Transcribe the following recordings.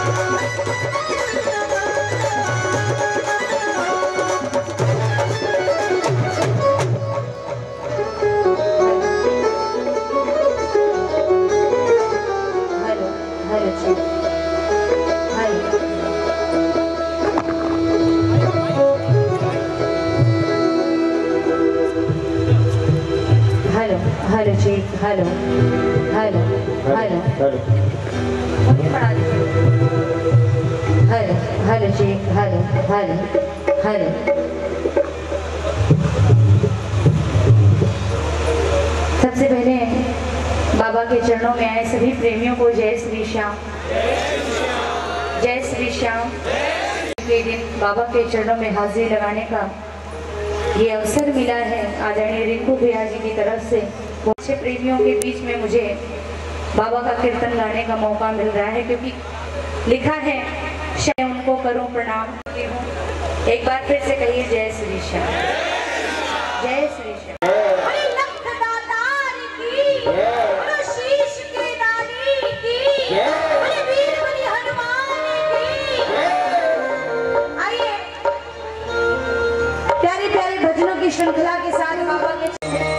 Hello जी, hello hello hello hello hello जी, hello hello hello. सबसे पहले बाबा के चरणों में आए सभी प्रेमियों को जय श्री श्याम, जय श्री श्याम। के दिन बाबा के चरणों में हाजिरी लगाने का ये अवसर मिला है आदरणीय रिंकू भैया जी की तरफ से। अच्छे प्रेमियों के बीच में मुझे बाबा का कीर्तन गाने का मौका मिल रहा है, क्योंकि लिखा है शायद उनको करूं प्रणाम। एक बार फिर से कहिए जय श्री श्याम, जय श्री श्याम। प्यारे प्यारे भजनों की श्रृंखला के साथ बाबा के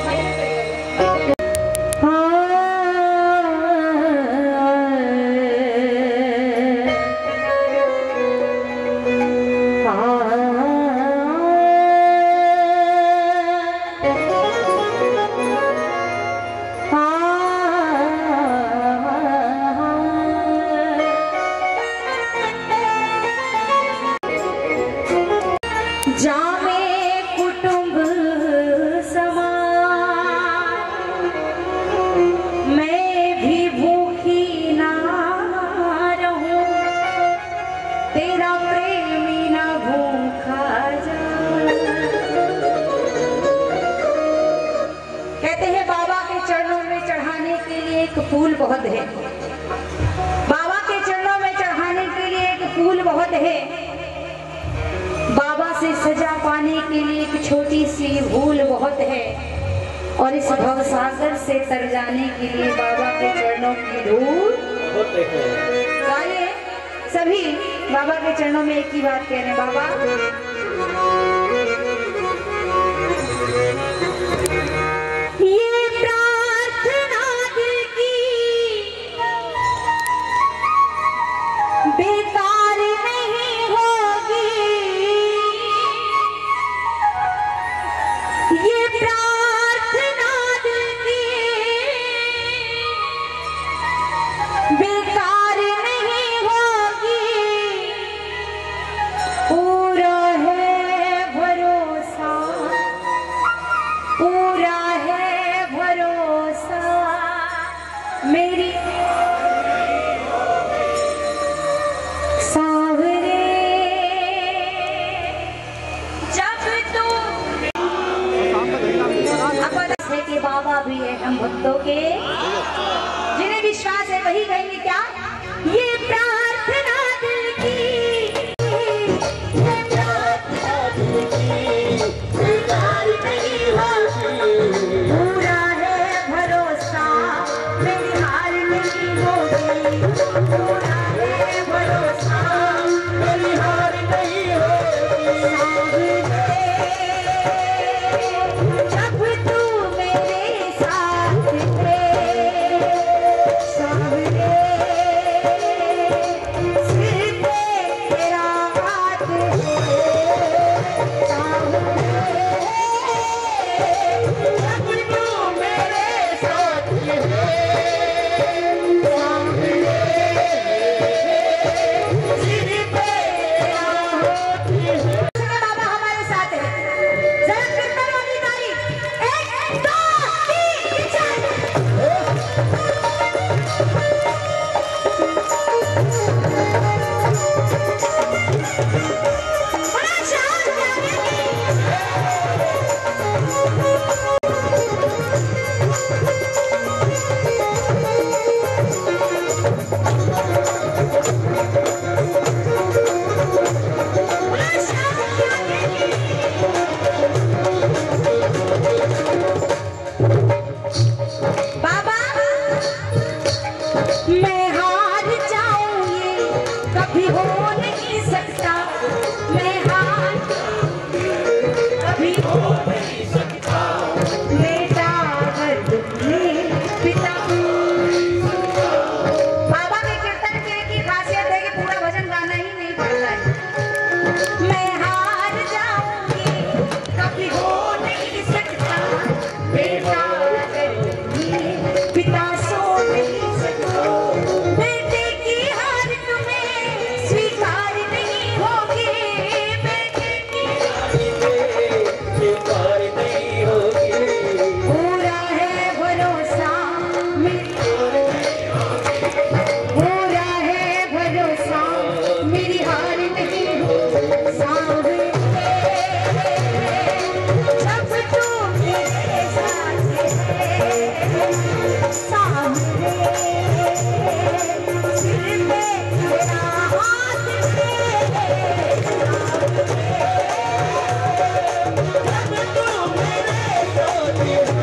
जामे कुटुंब समान, मैं भी भूखी ना रहूं, तेरा प्रेमी ना भूखा जाए। कहते हैं बाबा के चरणों में चढ़ाने के लिए एक फूल बहुत है, बाबा के चरणों में चढ़ाने के लिए एक फूल बहुत है। बाबा से सजा पाने के लिए एक छोटी सी भूल बहुत है, और इस भवसागर से तर जाने के लिए बाबा के चरणों की धूल बहुत है। आइए सभी बाबा के चरणों में एक ही बात कह रहे हैं, बाबा ये प्रार्थना दिल की बेकार नहीं होगी, ये प्रार्थना दिल की बेकार नहीं होगी, पूरा है कभी हो नहीं सकता मैं हार, कभी हो नहीं सकता बेटा अगर तुम्हें पिता। बाबा के कीर्तन की खासियत है कि पूरा भजन गाना ही नहीं पड़ता है। मैं हार जाऊंगी कभी हो नहीं सकता बेटा अगर तुम्हें पिता सो नहीं सकता। बेटे की हार तुम्हें स्वीकार नहीं होगी, बेटे की स्वीकार नहीं होगी। पूरा है भरोसा पूरा है भरोसा मेरी हार नहीं हो सामने। जब तू मेरे साथ है सामने सिर पे मेरा हाथ है, जब तू मेरे साथ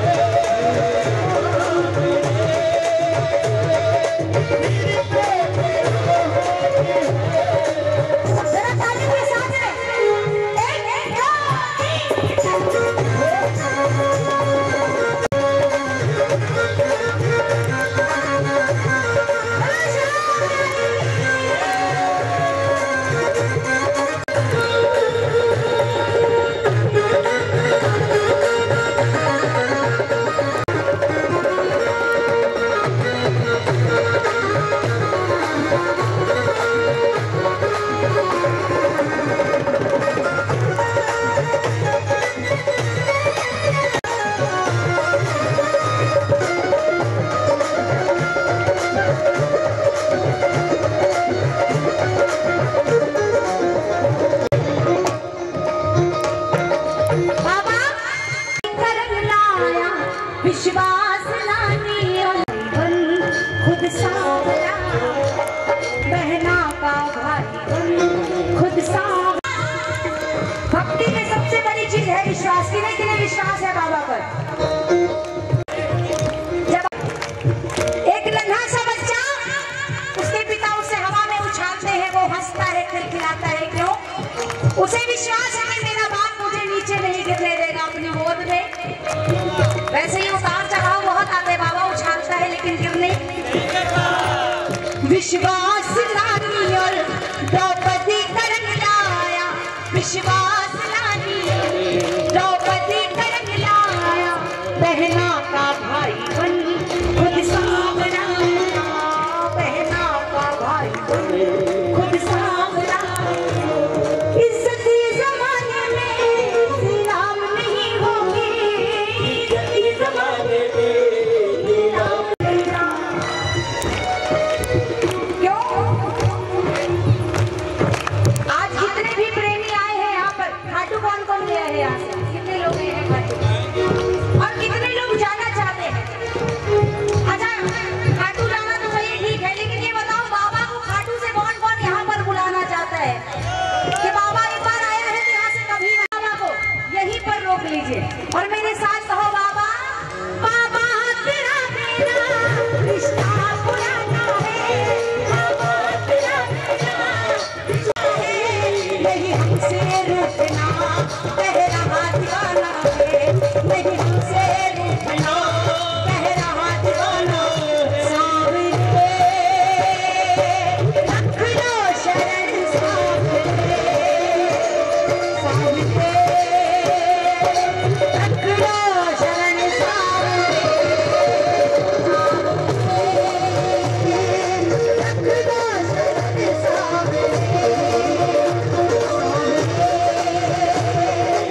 जरा ताली के साथ विश्वास लानी और जीवन खुद सांवरा, बहना का भाई बन खुद सांवरा। भक्ति में सबसे बड़ी चीज है विश्वास। किन्हें किन्हें विश्वास है बाबा पर? जब एक नन्हा सा बच्चा, उसके पिता उसे हवा में उछालते हैं, वो हंसता है खिलखिलाता है। क्यों? उसे विश्वास है कि मेरा बाप मुझे नीचे नहीं गिरने देगा अपनी गोद में। वैसे ही उतार चढ़ाव बहुत आते, बाबा उछालता है लेकिन गिरने। विश्वास लानी और द्रौपदी का रंग लाया, विश्वास लानी द्रौपदी का रंग लाया, बहना का भाई बन खुद सांवरा, बहना का भाई बन खुद सांवरा। इज्जत जमाने में नाम नहीं होगी, जमाने में नाम क्यों? आज जितने भी प्रेमी आए हैं यहाँ पर, खाटू कौन कौन गया है यहाँ से? कितने लोग गए हैं खाटू? और कितने लोग जाना चाहते हैं? अच्छा, खाटू जाना तो वही ठीक है, लेकिन ये बताओ बाबा को खाटू से कौन कौन यहाँ पर बुलाना चाहता है कि बाबा एक बार आया है तो यहाँ से कभी ना, बाबा को यहीं पर रोक लीजिए और मेरे साथ कहो बाबा, बाबा तेरा मेरा रिश्ता पुराना है, बाबा तेरा मेरा रिश्ता है, नहीं हमसे रूठना कह रहा दीवाना है, नहीं हमसे रूठना कह रहा दीवाना। सामने रख लो शरण सामने, सामने रख लो शरण सामने, रख लो शरण सामने,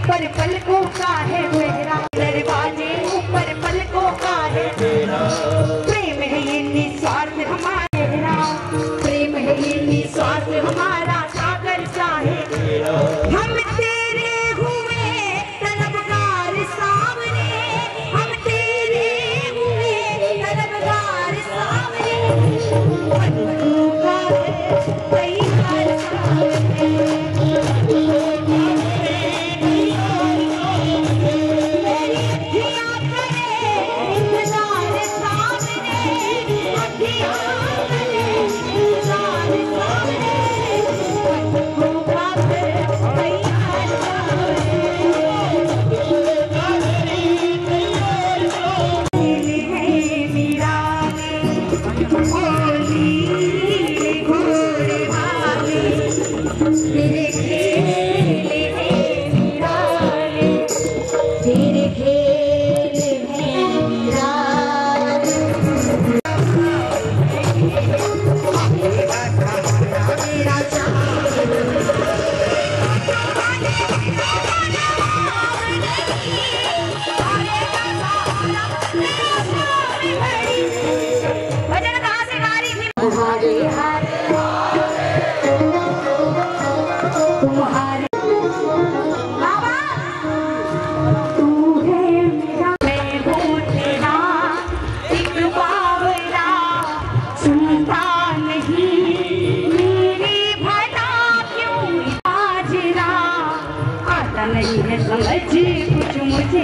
ऊपर पलकों का है मेरा दरवाजे ऊपर पलकों का है मेरा प्रेम है ये निस्वार्थ हमारा प्रेम है ये निस्वार्थ हमारा सागर चाहे हम तेरे हुए तलबगार सामने हम तेरे हुए तलबगार सामने पलकों का है तैयार नहीं है समझ कुछ मुझे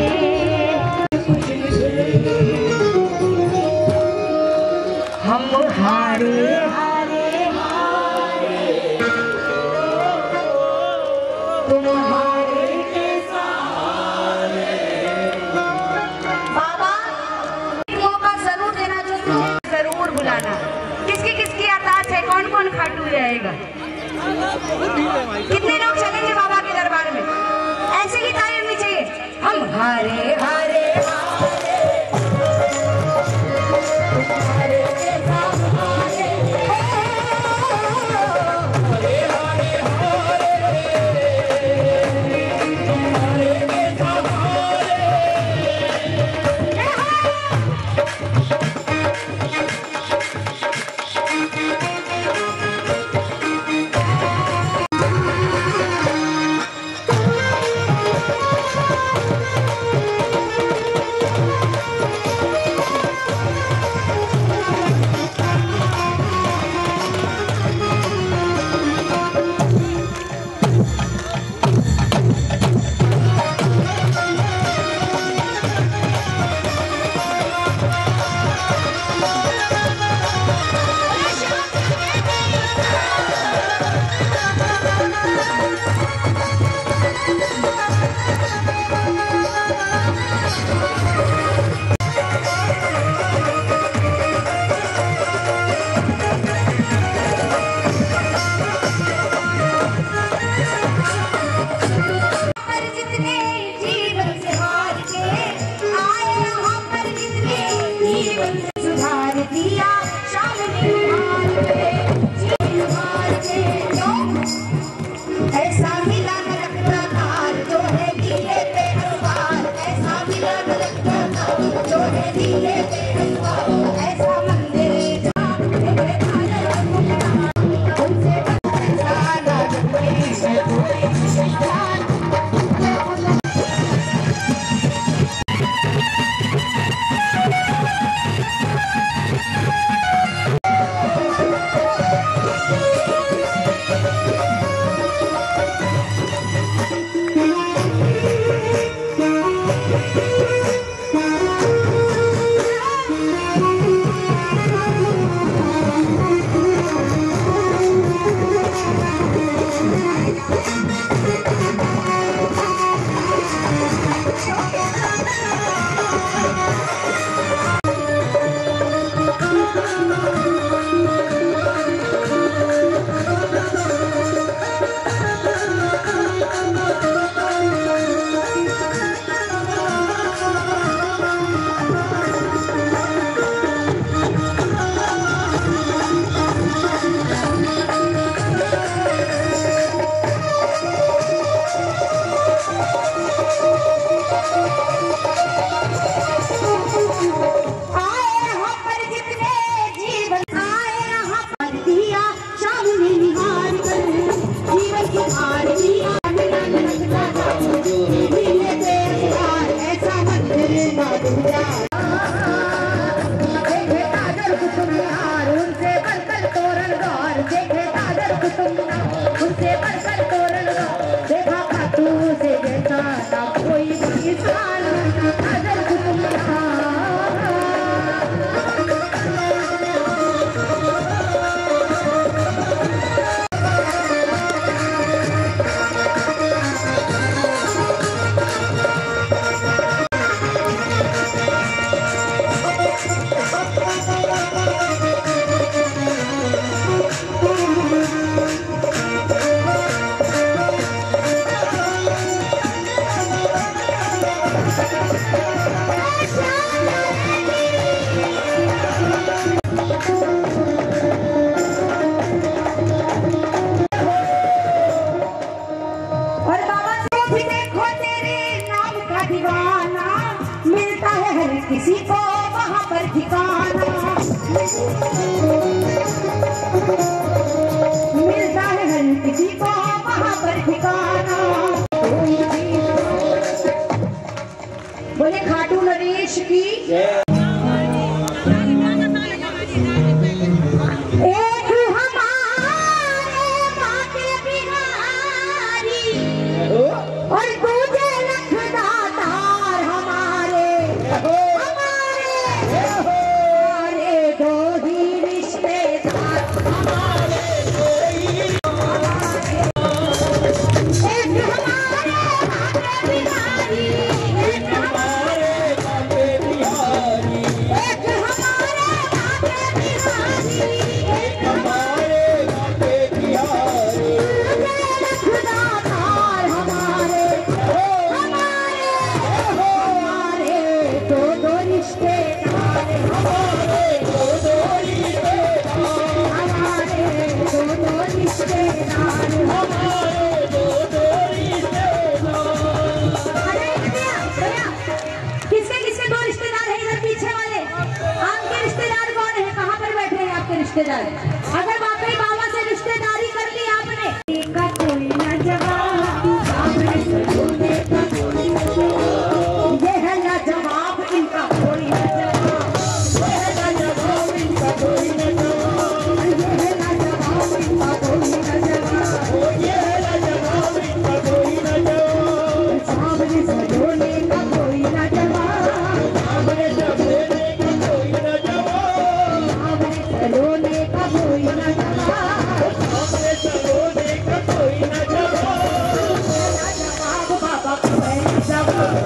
हम हारे हारे हारे तुम हारे के सहारे। बाबा मौका जरूर देना जो मुझे जरूर बुलाना। किसकी अरदास है? कौन कौन खाटू जाएगा? कितने लोग चलेंगे बाबा के दरबार में? ऐसे ही ताली होनी चाहिए। हम हारे हारे कुटुंब ना उनसे बढ़कर तोरण ना देखा खातू से जैसा ना कोई भी साल अगर कुटुंब ना किसी को वहाँ पर ठिकाना मिलता है हर किसी को वहाँ पर ठिकाना। बोले खाटू नरेश की एक हमारे बाटे बिहारी और दूजे लखदातार हमारे दो ही रिश्तेदार हमारे एक हमारे बाटे बिहारी एक हमारे बाटे बिहारी एक हमारे बाटे बिहारी एक हमारे बाटे बिहारी लखदातार हमारे दो दो रिश्तेदार हमारे दो दो रिश्तेदार हमारे दो दो रिश्तेदार। अरे भैया किसके किसके दो रिश्तेदार हैं इधर पीछे वाले? आपके रिश्तेदार कौन है? कहाँ पर बैठे हैं आपके रिश्तेदार? अगर वाकई बाबा से रिश्तेदारी कर ली आपने का कोई ना जवाब ये है ना जवाब इनका कोई ना जवाब ये है ना जवाब इनका कोई ना जवाब ये है ना जवाब इनका कोई ना जवाब ये है ना जवाब इनका कोई ना जवाब सामने सजोने का कोई ना जवाब सामने सजोने का कोई ना जवाब सामने सजोने का कोई ना जवाब सामने सजोने का कोई ना जवाब बाबा कोई ना जवाब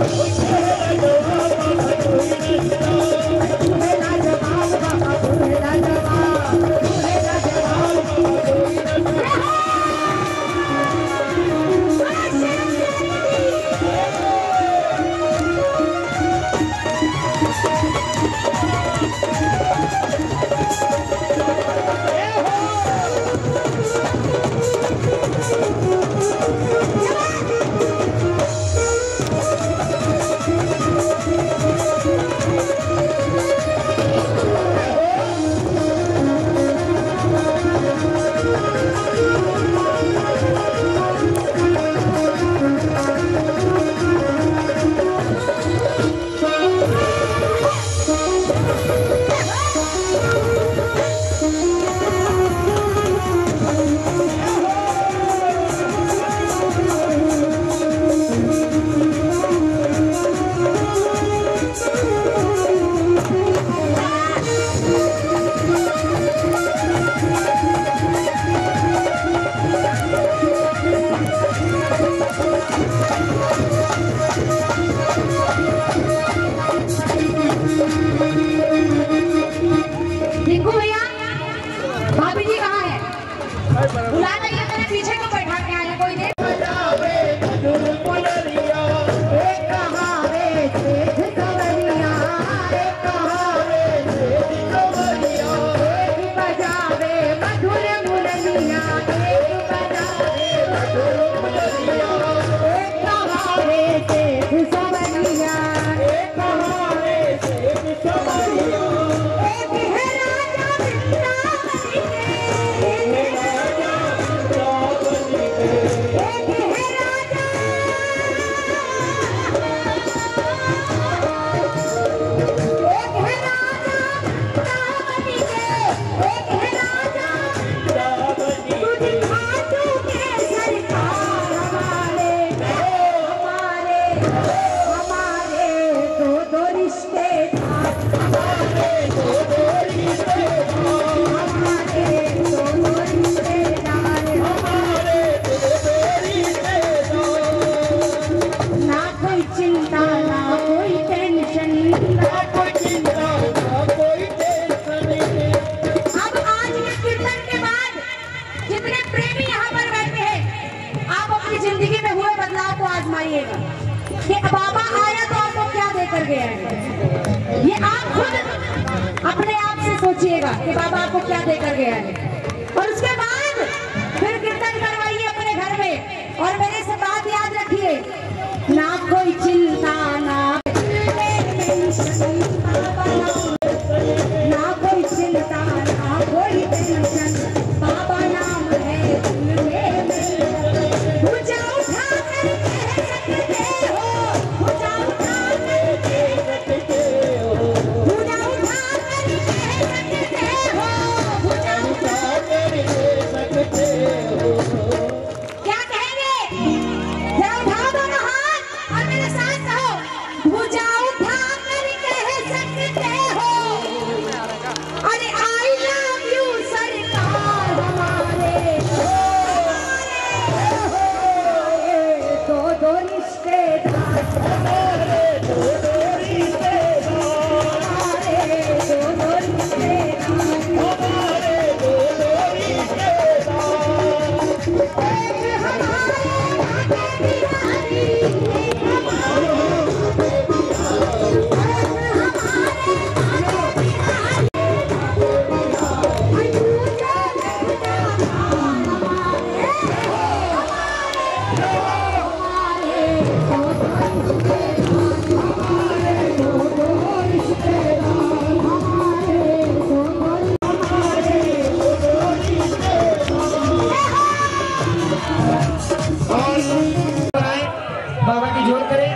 एक है राजा फरमाइएगा कि बाबा आया तो आपको क्या देकर गया है। ये आप खुद अपने आप से सोचिएगा कि बाबा आपको क्या देकर गया है, और उसके बाद फिर कीर्तन करवाइए अपने घर में। और मेरे से बात याद रखिए, ना कोई चिंता ना कोई चिंता ना कोई टेंशन, बाबा नाम है दिल में। भुजा उठा कर कह सकते हो, भुजा उठा कर कह सकते हो, भुजा उठा कर कह सकते हो, भुजा उठा कर कह सकते हो। क्या कहेंगे? जरा उठाओ दोनों हाथ और मेरे साथ कहो, भुजा उठा कर कह सकते हो। अरे आई लव यू सरकार हमारे, दो रिश्तेदार, दो रिश्तेदार, हमारे दो रिश्तेदार, हमारे दो रिश्तेदार, एक हमारे बिहारी, बाबा की जोर करें।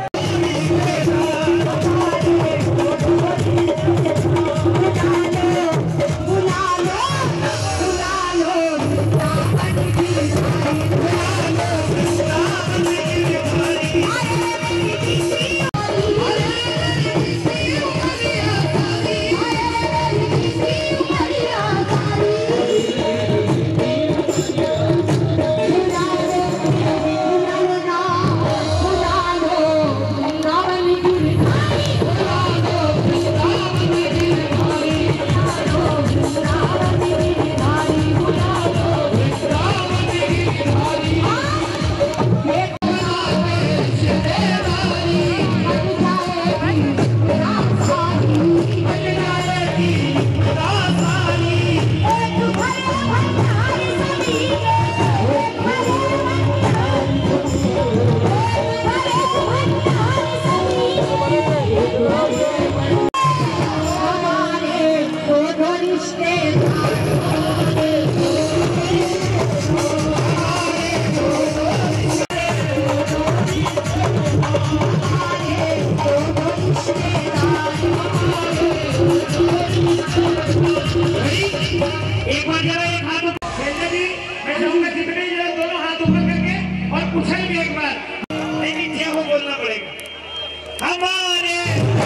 एक बार जरा एक हाथ ऊपर जी, मैं चाहूंगा जितने जरा दोनों हाथ ऊपर करके और पूछें भी एक बार, लेकिन जय हो बोलना पड़ेगा। हमारे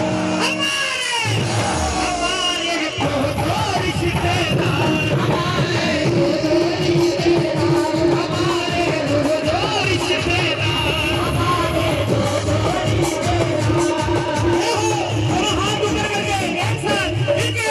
हमारे हमारे दो रिश्तेदार, हमारे दो रिश्तेदार, हमारे दो रिश्तेदार, हमारे दो रिश्तेदार। हाथ ऊपर करके एक साथ इनके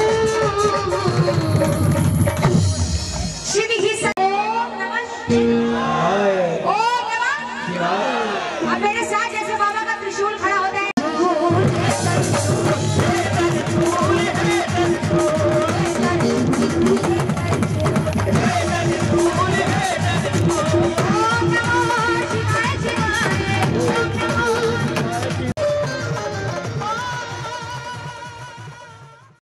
शिव ही